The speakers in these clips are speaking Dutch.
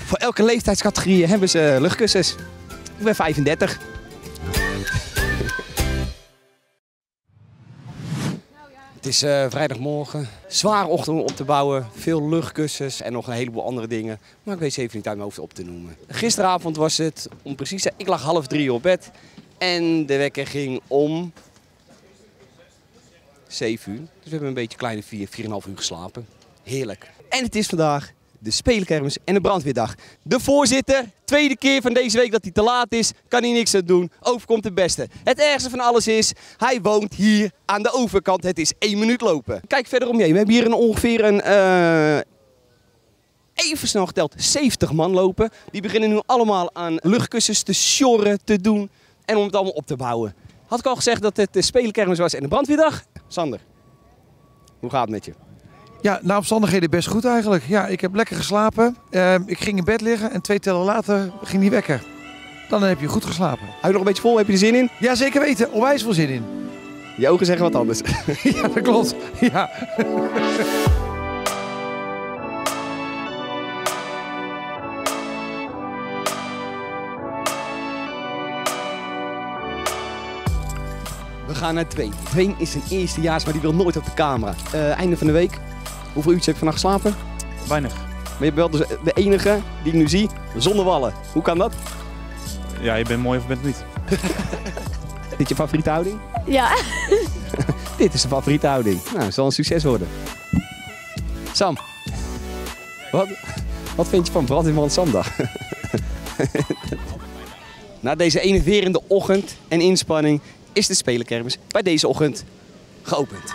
Voor elke leeftijdscategorie hebben ze luchtkussens. Ik ben 35. Het is vrijdagmorgen. Zware ochtend om op te bouwen. Veel luchtkussens en nog een heleboel andere dingen. Maar ik weet ze even niet uit mijn hoofd op te noemen. Gisteravond was het, om precies te zijn, ik lag 2:30 op bed. En de wekker ging om 7 uur. Dus we hebben een beetje kleine 4,5 uur geslapen. Heerlijk. En het is vandaag de Spelenkermis en de brandweerdag. De voorzitter, tweede keer van deze week dat hij te laat is, kan hij niks aan doen. Overkomt het beste. Het ergste van alles is, hij woont hier aan de overkant. Het is 1 minuut lopen. Kijk verder om je heen. We hebben hier ongeveer even snel geteld, 70 man lopen. Die beginnen nu allemaal aan luchtkussens te sjorren, te doen en om het allemaal op te bouwen. Had ik al gezegd dat het de Spelenkermis was en de brandweerdag? Sander, hoe gaat het met je? Ja, naar omstandigheden best goed eigenlijk. Ja, ik heb lekker geslapen. Ik ging in bed liggen en 2 tellen later ging die wekker. Dan heb je goed geslapen. Hou je nog een beetje vol? Heb je er zin in? Ja, zeker weten. Onwijs veel zin in. Je ogen zeggen wat anders. Ja, dat klopt. Ja. We gaan naar Dwayne. Dwayne is een eerstejaars, maar die wil nooit op de camera. Einde van de week. Hoeveel uurtjes heb je vannacht geslapen? Weinig. Maar je bent wel dus de enige die ik nu zie zonder wallen. Hoe kan dat? Ja, je bent mooi of je bent niet. Dit je favoriete houding? Ja. Dit is de favoriete houding. Nou, het zal een succes worden. Sam, wat vind je van brandweerman Samdag? Na deze enerverende ochtend en inspanning is de Spelenkermis bij deze ochtend geopend.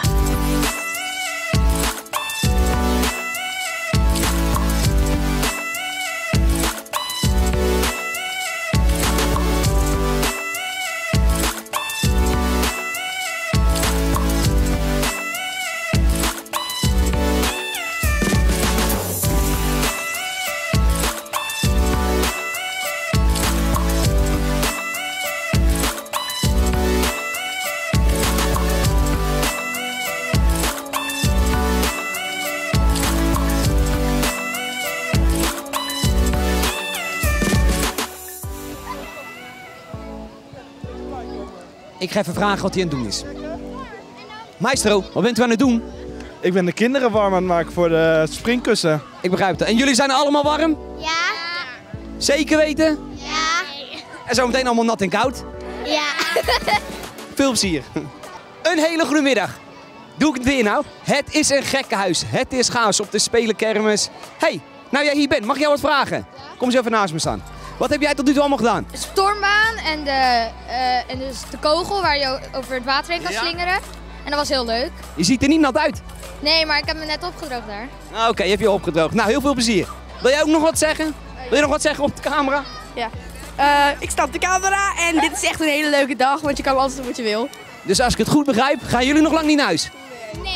Ik ga even vragen wat hij aan het doen is. Maestro, wat bent u aan het doen? Ik ben de kinderen warm aan het maken voor de springkussen. Ik begrijp het. En jullie zijn allemaal warm? Ja. Zeker weten? Ja. En zometeen allemaal nat en koud? Ja. Veel plezier. Een hele goede middag. Doe ik het weer nou? Het is een gekkenhuis. Het is chaos op de Spelenkermis. Hey, nou jij hier bent, mag ik jou wat vragen? Kom eens even naast me staan. Wat heb jij tot nu toe allemaal gedaan? De stormbaan en dus de kogel waar je over het water heen kan slingeren. En dat was heel leuk. Je ziet er niet nat uit. Nee, maar ik heb me net opgedroogd daar. Oké, je hebt je opgedroogd. Nou, heel veel plezier. Wil jij ook nog wat zeggen? Wil je nog wat zeggen op de camera? Ja. Ik sta op de camera en dit is echt een hele leuke dag, want je kan alles doen wat je wil. Dus als ik het goed begrijp, gaan jullie nog lang niet naar huis? Nee.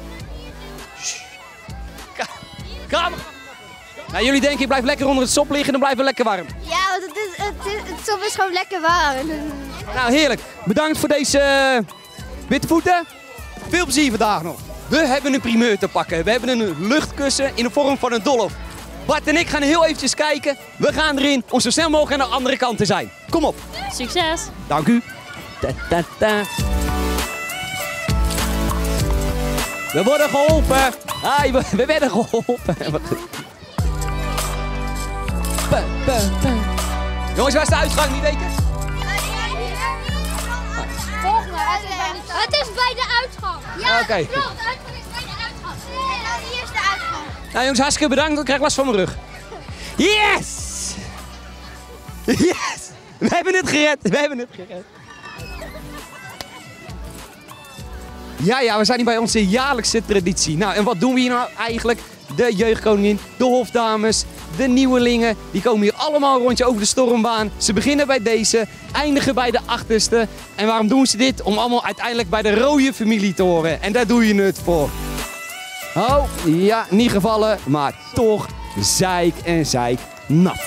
Camera! Nou, jullie denken ik blijf lekker onder het sop liggen, dan blijven we lekker warm. Ja, want het sop is gewoon lekker warm. Nou, heerlijk. Bedankt voor deze witte voeten. Veel plezier vandaag nog. We hebben een primeur te pakken. We hebben een luchtkussen in de vorm van een doolhof. Bart en ik gaan heel eventjes kijken. We gaan erin om zo snel mogelijk aan de andere kant te zijn. Kom op. Succes. Dank u. Ta, ta, ta. We worden geholpen. Ai, we werden geholpen. Jongens, waar is de uitgang? Niet weten? Volgende. Het is bij de uitgang. Ja, oké. De uitgang is bij de uitgang. En dan hier is de uitgang. Nou jongens, hartstikke bedankt. Ik krijg last van mijn rug. Yes! Yes! We hebben het gered. We hebben het gered. Ja, we zijn hier bij onze jaarlijkse traditie. Nou, en wat doen we hier nou eigenlijk? De jeugdkoningin, de hofdames, de nieuwelingen, die komen hier allemaal een rondje over de stormbaan. Ze beginnen bij deze, eindigen bij de achterste. En waarom doen ze dit? Om allemaal uiteindelijk bij de rode familie te horen. En daar doe je het voor. Oh, ja, niet gevallen, maar toch zeik en zeik nat.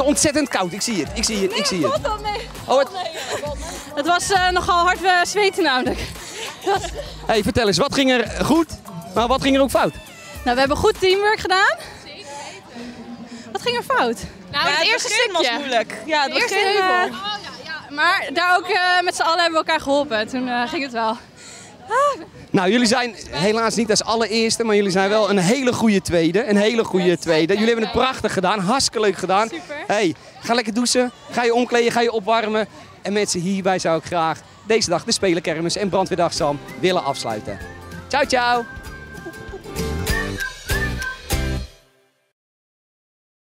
ontzettend koud. Ik zie het. Oh, Het was nogal hard zweten namelijk. hey, vertel eens, wat ging er goed, maar wat ging er ook fout? Nou, we hebben goed teamwork gedaan. Wat ging er fout? Nou, het eerste stukje was moeilijk. Ja, het was eerste geen... heuvel. Maar daar ook met z'n allen hebben we elkaar geholpen. Toen ging het wel. Nou, jullie zijn helaas niet als allereerste, maar jullie zijn wel een hele goede tweede. Jullie hebben het prachtig gedaan, hartstikke leuk gedaan. Super. Hey, ga lekker douchen, ga je omkleden, ga je opwarmen. En mensen, hierbij zou ik graag deze dag de Spelenkermis en Brandweerdag Sam willen afsluiten. Ciao, ciao!